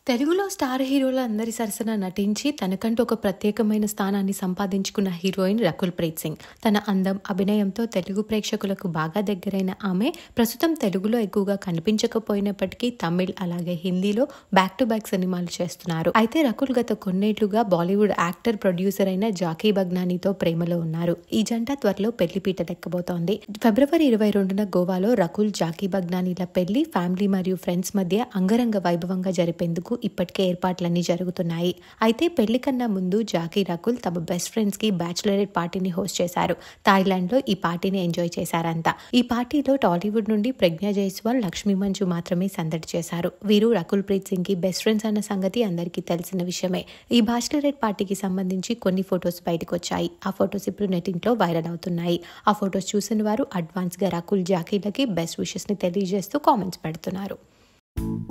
తెలుగులో స్టార్ హీరోలందరి సరసన నటించి తనకంటూ ఒక ప్రత్యేకమైన స్థానాన్ని సంపాదించుకున్న హీరోయిన్ రకుల్ ప్రీత్ సింగ్. తన అందం, అభినయంతో తెలుగు ప్రేక్షకులకు బాగా దగ్గరైన ఆమె ప్రస్తుతం తెలుగులో ఎక్కువగా కనిపించకపోయినప్పటికీ తమిళ్ అలాగే హిందీలో బ్యాక్ టు బ్యాక్ సినిమాలు చేస్తున్నారు. అయితే రకుల్ గత కొన్నేళ్లుగా బాలీవుడ్ యాక్టర్, ప్రొడ్యూసర్ అయిన జాకీ బగ్నానీతో ప్రేమలో ఉన్నారు. ఈ జంట త్వరలో పెళ్లిపీట దక్కబోతోంది. ఫిబ్రవరి 22న గోవాలో రకుల్, జాకీ బగ్నానీల పెళ్లి ఫ్యామిలీ మరియు ఫ్రెండ్స్ మధ్య అంగరంగ వైభవంగా జరిపేందుకు ఇప్పటికే ఏర్పాట్లన్నీ జరుగుతున్నాయి. అయితే పెళ్లి కన్నా ముందు జాకీ, రకుల్ తమ బెస్ట్ ఫ్రెండ్స్ కి బ్యాచులరేట్ పార్టీని హోస్ట్ చేశారు. థాయిలాండ్ లో ఈ పార్టీని ఎంజాయ్ చేశారంతా. ఈ పార్టీలో టాలీవుడ్ నుండి ప్రజ్ఞా జైస్వాల్, లక్ష్మీ మంజు మాత్రమే సందడి చేశారు. వీరు రకుల్ ప్రీత్ సింగ్ కి బెస్ట్ ఫ్రెండ్స్ అన్న సంగతి అందరికీ తెలిసిన విషయమే. ఈ బ్యాచులరేట్ పార్టీకి సంబంధించి కొన్ని ఫొటోస్ బయటకు వచ్చాయి. ఆ ఫొటోస్ ఇప్పుడు నెట్టింట్లో వైరల్ అవుతున్నాయి. ఆ ఫొటోస్ చూసిన వారు అడ్వాన్స్ గా రకుల్, జాకీలకి బెస్ట్ విషెస్ ని తెలియజేస్తూ కామెంట్స్ పెడుతున్నారు.